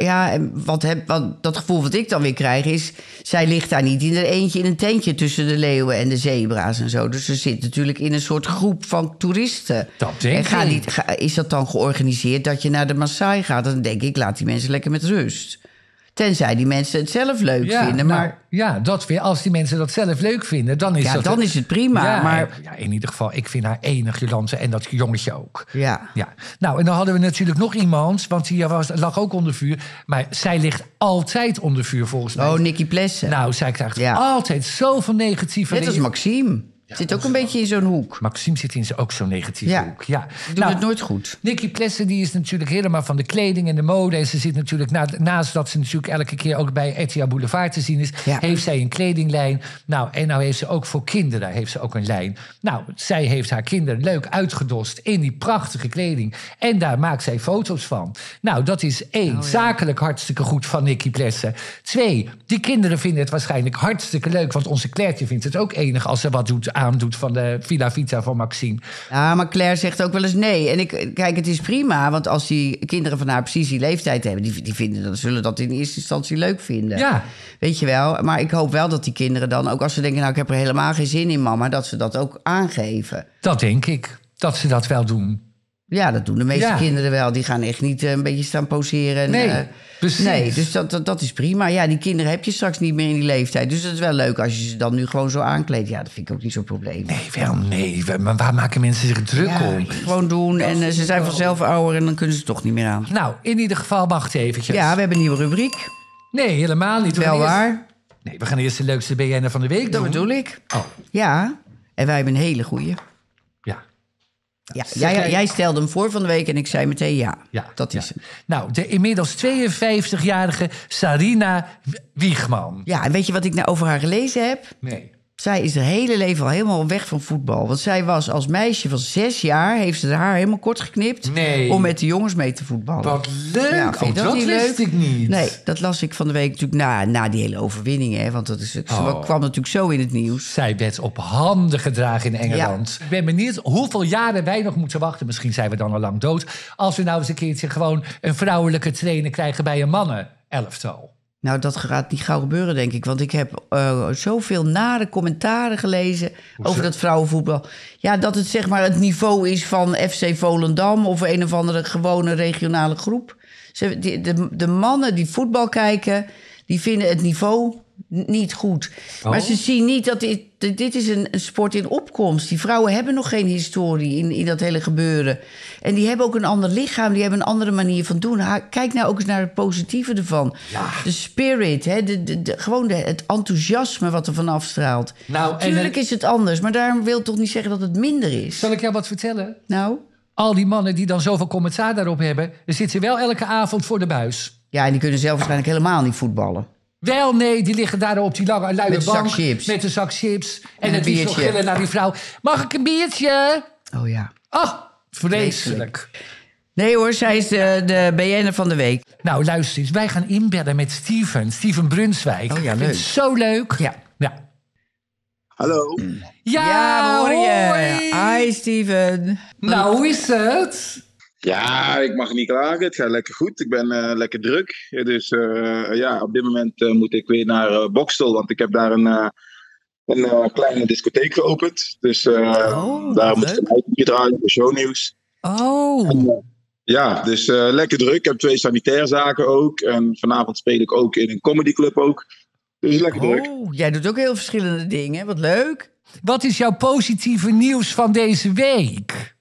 dat gevoel wat ik dan weer krijg is... zij ligt daar niet in er eentje in een tentje... tussen de leeuwen en de zebra's en zo. Dus ze zit natuurlijk in een soort groep van toeristen. Dat denk ik. Is dat dan georganiseerd dat je naar de Maasai gaat? Dan denk ik, laat die mensen lekker met rust. Tenzij die mensen het zelf leuk vinden. Maar ja, dat weer. Als die mensen dat zelf leuk vinden, dan is dat... dan is het prima. Ja, maar in ieder geval, ik vind haar enig, Jolante. En dat jongetje ook. Ja. Nou, en dan hadden we natuurlijk nog iemand, want die lag ook onder vuur. Maar zij ligt altijd onder vuur, volgens mij. Oh, Nicky Plessen. Nou, zij krijgt altijd zoveel negatieve... Net als Maxime. Zit ook een beetje in zo'n hoek. Maxime zit in ook zo'n negatieve hoek. Ja. Doet het nooit goed. Nicky Plessen die is natuurlijk helemaal van de kleding en de mode. En ze zit natuurlijk, naast dat ze natuurlijk elke keer ook bij Etihad Boulevard te zien is... heeft zij een kledinglijn. Nou, en nou heeft ze ook voor kinderen heeft ze ook een lijn. Nou, zij heeft haar kinderen leuk uitgedost in die prachtige kleding. En daar maakt zij foto's van. Nou, dat is 1, zakelijk hartstikke goed van Nicky Plessen. 2, die kinderen vinden het waarschijnlijk hartstikke leuk... want onze Clairtje vindt het ook enig als ze wat aandoet van de Villa Vita van Maxime. Ja, maar Claire zegt ook wel eens nee. En kijk, het is prima, want als die kinderen van haar precies die leeftijd hebben... die vinden dat, zullen dat in eerste instantie leuk vinden. Ja. Weet je wel? Maar ik hoop wel dat die kinderen dan, ook als ze denken... nou, ik heb er helemaal geen zin in, mama, dat ze dat ook aangeven. Dat denk ik, dat ze dat wel doen. Ja, dat doen de meeste kinderen wel. Die gaan echt niet een beetje staan poseren. Nee, precies. Nee, dus dat is prima. Ja, die kinderen heb je straks niet meer in die leeftijd. Dus dat is wel leuk als je ze dan nu gewoon zo aankleedt. Ja, dat vind ik ook niet zo'n probleem. Nee. Maar waar maken mensen zich druk om? Gewoon doen. En ze zijn vanzelf ouder en dan kunnen ze toch niet meer aan. Nou, in ieder geval, wacht eventjes. Ja, we hebben een nieuwe rubriek. Nee, helemaal niet. Wel waar. Nee, we gaan eerst de leukste BN'er van de week doen. Dat bedoel ik. Oh. Ja, en wij hebben een hele goeie. Ja, jij stelde hem voor van de week en ik zei meteen ja. Dat is hem. Nou, de inmiddels 52-jarige Sarina Wiegman. Ja, en weet je wat ik nou over haar gelezen heb? Nee. Zij is haar hele leven al helemaal weg van voetbal. Want zij was als meisje van 6 jaar... heeft ze haar helemaal kort geknipt... om met de jongens mee te voetballen. Wat leuk! Ja, dat wist ik niet. Nee, dat las ik van de week natuurlijk na die hele overwinning. Hè, want ze kwam natuurlijk zo in het nieuws. Zij werd op handen gedragen in Engeland. Ja. Ik ben benieuwd hoeveel jaren wij nog moeten wachten. Misschien zijn we dan al lang dood. Als we nou eens een keertje gewoon een vrouwelijke trainer krijgen... bij een mannen-elftal. Nou, dat gaat niet gauw gebeuren, denk ik. Want ik heb zoveel nare commentaren gelezen over dat vrouwenvoetbal. Ja, dat het zeg maar het niveau is van FC Volendam... of een of andere gewone regionale groep. De mannen die voetbal kijken, die vinden het niveau niet goed. Maar ze zien niet dat dit is een sport in opkomst. Die vrouwen hebben nog geen historie in dat hele gebeuren. En die hebben ook een ander lichaam. Die hebben een andere manier van doen. Kijk nou ook eens naar het positieve ervan. Ja. De spirit, hè? Gewoon het enthousiasme wat er van afstraalt. Nou, tuurlijk is het anders. Maar daarom wil het toch niet zeggen dat het minder is. Zal ik jou wat vertellen? Nou? Al die mannen die dan zoveel commentaar daarop hebben... zitten wel elke avond voor de buis. Ja, en die kunnen zelf waarschijnlijk helemaal niet voetballen. Wel, nee, die liggen daar op die lange luie bank. Met een zak chips. En het biertje. Zo gillen naar die vrouw. Mag ik een biertje? Oh ja. Oh, vreselijk. Nee hoor, zij is de BN'er van de week. Nou, luister eens. Wij gaan inbellen met Steven Brunswijk. Oh ja, leuk. Zo leuk. Ja. Hallo. Ja, hoor je. Hi, Steven. Nou, hoe is het? Ja, ik mag niet klagen. Het gaat lekker goed. Ik ben lekker druk. Dus op dit moment moet ik weer naar Boxtel. Want ik heb daar een kleine discotheek geopend. Dus daar moet ik een item draaien voor shownieuws. Dus lekker druk. Ik heb 2 sanitairzaken ook. En vanavond speel ik ook in een comedyclub ook. Dus lekker druk. Jij doet ook heel verschillende dingen. Wat leuk. Wat is jouw positieve nieuws van deze week?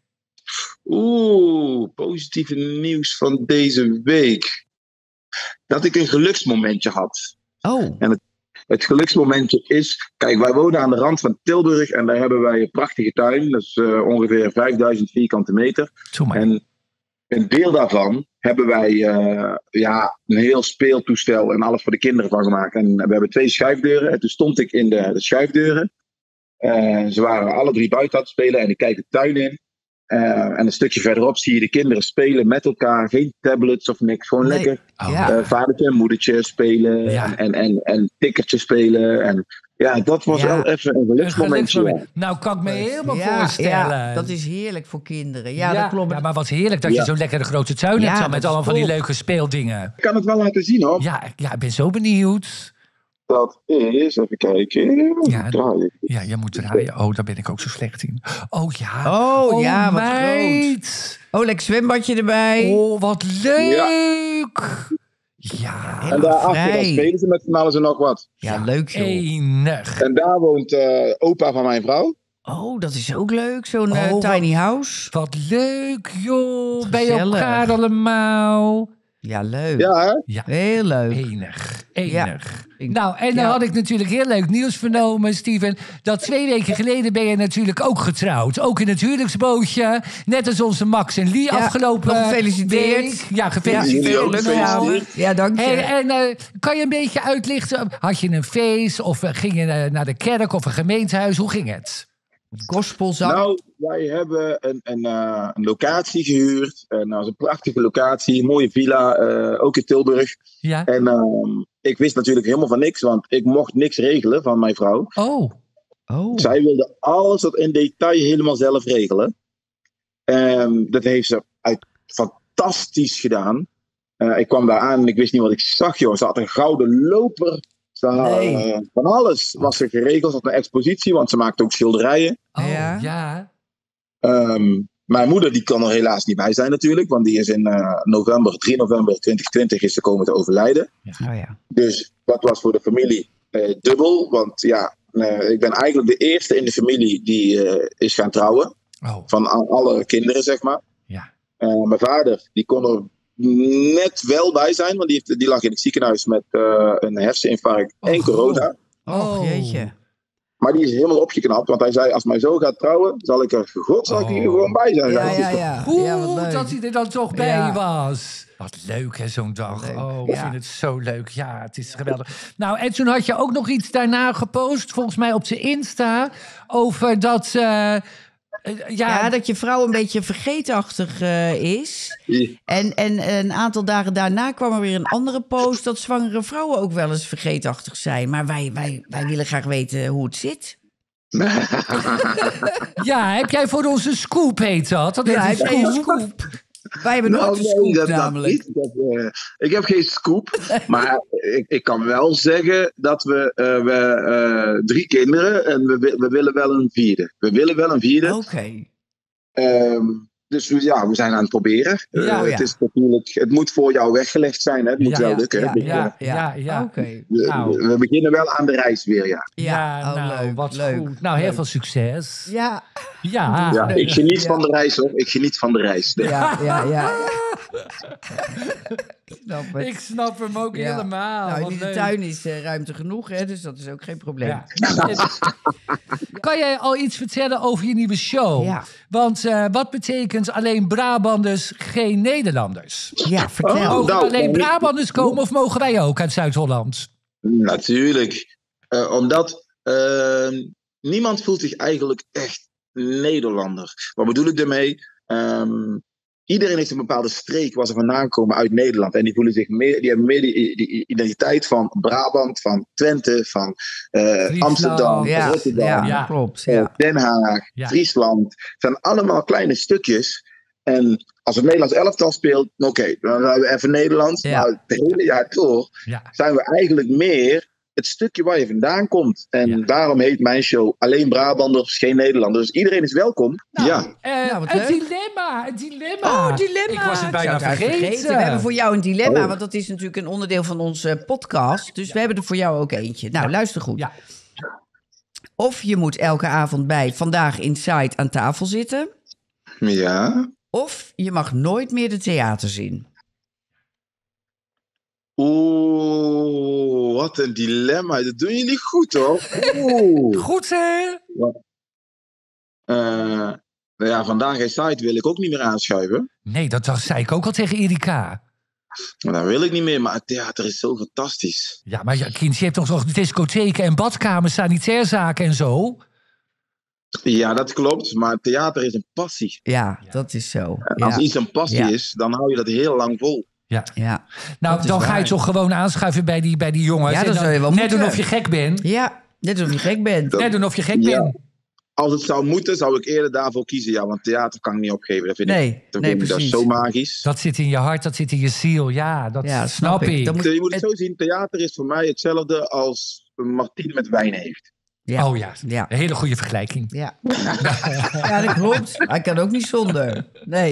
Positieve nieuws van deze week. Dat ik een geluksmomentje had. En het geluksmomentje is... Kijk, wij wonen aan de rand van Tilburg... en daar hebben wij een prachtige tuin. Dat is ongeveer 5000 vierkante meter. En een deel daarvan hebben wij een heel speeltoestel... en alles voor de kinderen van gemaakt. En we hebben 2 schuifdeuren. En toen stond ik in de schuifdeuren. Ze waren alle 3 buiten aan het spelen... en ik kijk de tuin in. En een stukje verderop zie je de kinderen spelen met elkaar. Geen tablets of niks. Gewoon lekker vadertje en moedertje spelen. Ja. En tikkertje spelen. En ja, dat was wel even een geluksmomentje. Nou, kan ik me helemaal voorstellen. Ja, dat is heerlijk voor kinderen. Ja, dat klopt. Ja, maar wat heerlijk dat je zo'n lekkere grote tuin hebt. Met allemaal van die leuke speeldingen. Ik kan het wel laten zien, hoor. Ja, ik ben zo benieuwd. Dat is, even kijken. Ja, je moet draaien. Oh, daar ben ik ook zo slecht in. Oh ja. Oh ja, wat groot. Oh, lekker zwembadje erbij. Oh, wat leuk. Ja, En daarachter dan vrij. spelen ze met alles en nog wat. ja. En daarachter dan vrij. spelen ze met alles en nog wat. Ja, leuk joh. Enig. En daar woont opa van mijn vrouw. Oh, dat is ook leuk. Zo'n Oh, wat- tiny house. Wat leuk, joh. Bij Gezellig. elkaar allemaal. Ja, leuk. Ja, hè? Ja, Heel leuk. enig. Enig. Ja. Nou, en dan Ja. had ik natuurlijk heel leuk nieuws vernomen, Steven. Dat 2 weken geleden ben je natuurlijk ook getrouwd. Ook in het huwelijksbootje. Net als onze Max en Lee afgelopen nog gefeliciteerd. week. Ja, gefeliciteerd. jullie ook met gefeliciteerd. z'n allen. Ja, dank je. Hey, en kan je een beetje uitlichten? Had je een feest of ging je naar de kerk of een gemeentehuis? Hoe ging het? Gospelzang. Nou, wij hebben een locatie gehuurd. En dat is een prachtige locatie, een mooie villa, ook in Tilburg. Ja. En ik wist natuurlijk helemaal van niks, want ik mocht niks regelen van mijn vrouw. Oh. Zij wilde alles tot in detail helemaal zelf regelen. Dat heeft ze fantastisch gedaan. Ik kwam daar aan en ik wist niet wat ik zag, joh. Ze had een gouden loper. Ze had, van alles was ze geregeld. Ze had een expositie, want ze maakte ook schilderijen. Oh, Ja. ja. Mijn moeder die kan er helaas niet bij zijn natuurlijk, want die is in 3 november 2020 is ze komen te overlijden. Oh ja. Dus dat was voor de familie dubbel, want ja, ik ben eigenlijk de eerste in de familie die is gaan trouwen. Oh. Van alle kinderen, zeg maar. Ja. Mijn vader, die kon er net wel bij zijn, want die lag in het ziekenhuis met een herseninfarct en corona. Oh, jeetje. Maar die is helemaal opgeknapt, want hij zei, als mijn zoon gaat trouwen, zal ik er gewoon bij zijn. Ja, ja, ja. Goed Ja, wat leuk. dat hij er dan toch bij Ja. was. Wat leuk, hè, zo'n dag. Leuk, Oh, ik ja. vind het zo leuk. Ja, het is geweldig. Nou, en toen had je ook nog iets daarna gepost, volgens mij op zijn Insta, over dat... Ja, dat je vrouw een beetje vergeetachtig is. Ja. En een aantal dagen daarna kwam er weer een andere post... dat zwangere vrouwen ook wel eens vergeetachtig zijn. Maar wij willen graag weten hoe het zit. Ja, heb jij voor ons een scoop, heet dat? Dat Ja, heet heb jij een scoop? Wij hebben nooit een scoop namelijk. Ik heb geen scoop, maar ik kan wel zeggen dat we 3 kinderen en we willen wel een 4e. We willen wel een 4e. Oké. Dus ja, we zijn aan het proberen. Ja, Het is natuurlijk, het moet voor jou weggelegd zijn, hè? Het moet wel lukken. Ja. Oké. Nou. We beginnen wel aan de reis weer, ja. Ja, oh, nou, leuk, wat leuk, goed. Nou, heel leuk. veel succes. Ja, Ja. Ja, ik geniet Ja. van de reis, hoor. Ik geniet van de reis. ja. Ik snap het. Ik snap hem ook Ja. helemaal. Nou, Wat in de leuk. tuin is ruimte genoeg, hè, dus dat is ook geen probleem. Ja. Nou, kan jij al iets vertellen over je nieuwe show? Ja. Want wat betekent alleen Brabanders, geen Nederlanders? Ja, vertel. Oh. Mogen Nou, alleen Brabanders komen of mogen wij ook uit Zuid-Holland? Natuurlijk. Omdat niemand voelt zich eigenlijk echt Nederlander. Wat bedoel ik daarmee? Iedereen heeft een bepaalde streek waar ze vandaan komen uit Nederland. En die voelen zich meer, die hebben meer die identiteit van Brabant, van Twente, van Amsterdam, Ja, Rotterdam, ja, Ja. dat klopt. Ja. Den Haag, Ja. Friesland. Het zijn allemaal kleine stukjes. En als het Nederlands elftal speelt, oké, dan zijn we even Nederlands. Ja. Maar het hele jaar door Ja. zijn we eigenlijk meer het stukje waar je vandaan komt. En Ja. daarom heet mijn show alleen Brabanders, geen Nederlanders. Dus iedereen is welkom. Ja. wat Een leuk. dilemma, een dilemma. Oh, dilemma. Ik was het bijna Ik zou het vergeten. We hebben voor jou een dilemma, Oh. want dat is natuurlijk een onderdeel van onze podcast. Dus we hebben er voor jou ook eentje. Nou, luister goed. Ja. Of je moet elke avond bij Vandaag Inside aan tafel zitten. Ja. Of je mag nooit meer de theaters in. Oeh, wat een dilemma. Dat doen jullie goed, hoor. Oeh. Goed, hè? Nou ja, Vandaag geen site wil ik ook niet meer aanschuiven. Nee, dat zei ik ook al tegen Erika. Maar dat wil ik niet meer. Maar het theater is zo fantastisch. Ja, maar ja, kind, je hebt toch nog discotheken en badkamers, sanitairzaken en zo? Ja, dat klopt. Maar theater is een passie. Ja, dat is zo. En als Ja. iets een passie Ja. is, dan hou je dat heel lang vol. Ja. Ja. Nou, Dat is dan ga je waar. toch gewoon aanschuiven bij die jongens. Ja, En dat dan zou je wel net moeten. doen of je gek bent. Ja, net alsof je gek bent. Net doen of je gek Ja. bent. Als het zou moeten, zou ik eerder daarvoor kiezen. Ja, want theater kan ik niet opgeven. Dat vind Nee, ik, dat nee, vind ik dat precies. zo magisch. Dat zit in je hart, dat zit in je ziel. Ja, dat Ja, snap ik. Dan Je moet het zo zien. Theater is voor mij hetzelfde als een Martien met wijn heeft. Ja. Oh ja, Ja. een hele goede vergelijking. Ja. Ja, dat klopt. Hij kan ook niet zonder. Nee.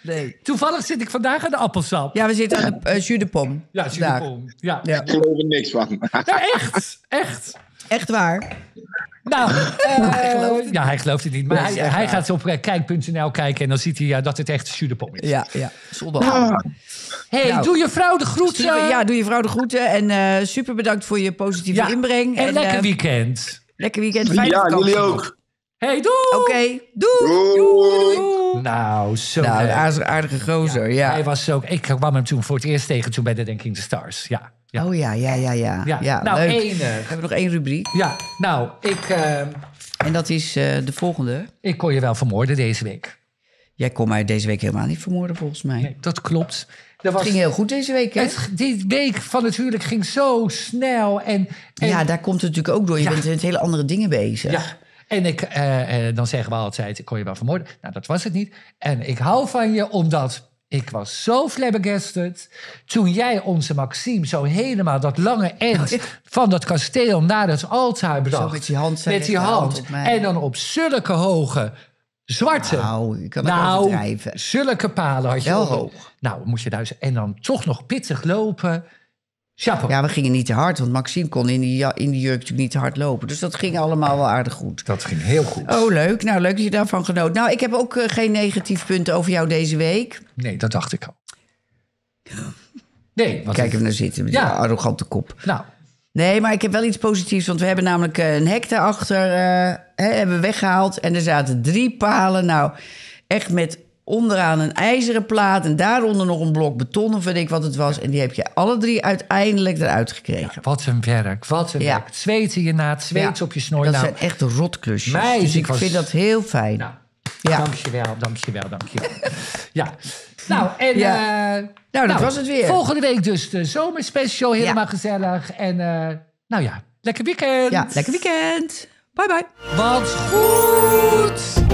Nee. Toevallig zit ik vandaag aan de appelsap. Ja, we zitten aan de jus de pomme. Ja, jus de pomme. Ja. Ik geloof er niks van. Ja, echt. Echt waar? Nou, hij gelooft het niet. Maar hij gaat op kijk.nl kijken en dan ziet hij dat het echt jus de pomme is. Ja. Zondag. Doe je vrouw de groeten. Ja, doe je vrouw de groeten. En super bedankt voor je positieve inbreng. En lekker weekend. Lekker weekend. Fijne vakantie. Jullie ook. Hey, doei! Oké, doei! Nou, zo een aardige gozer, ja. Hij was zo... Ik kwam hem toen voor het eerst tegen toen bij de Denking the Stars. Ja. Oh ja. Nou, leuk. enig. We hebben nog 1 rubriek. Ja, nou, En dat is de volgende. Ik kon je wel vermoorden deze week. Jij kon mij deze week helemaal niet vermoorden, volgens mij. Nee, dat klopt. Het ging heel goed deze week, hè? Die week van het huwelijk ging zo snel. En ja, daar komt het natuurlijk ook door. Je bent met hele andere dingen bezig. Ja. En dan zeggen we altijd, ik kon je wel vermoorden. Nou, dat was het niet. En ik hou van je, omdat ik was zo flabbergasted. Toen jij onze Maxime zo helemaal dat lange end van dat kasteel naar het altaar bracht. Zo met die hand. Met die hand. En dan op zulke hoge zwarte. Nou, je kan het overdrijven. Zulke palen had je. Wel hoog. Nou, moest je thuis. En dan toch nog pittig lopen. Chapeau. Ja, we gingen niet te hard, want Maxime kon in die jurk natuurlijk niet te hard lopen. Dus dat ging allemaal wel aardig goed. Dat ging heel goed. Oh, leuk. Nou, leuk dat je daarvan genoot. Nou, ik heb ook geen negatief punten over jou deze week. Nee, dat dacht ik al. Nee. Kijk even naar zitten met die arrogante kop. Nou. Nee, maar ik heb wel iets positiefs. Want we hebben namelijk een hek daarachter hebben we weggehaald. En er zaten 3 palen. Nou, echt met onderaan een ijzeren plaat en daaronder nog een blok beton of weet ik wat het was. En die heb je alle 3 uiteindelijk eruit gekregen. Ja, wat een werk, wat een werk. Het zweet in je naad, zweet op je snoor. Dat zijn echt rotklusjes. Dus ik vind dat heel fijn. Nou, dankjewel. Ja. Nou, en... Nou, dat was het weer. Volgende week dus de zomerspecial, helemaal gezellig. En lekker weekend. Ja, lekker weekend. Bye bye. Wat goed!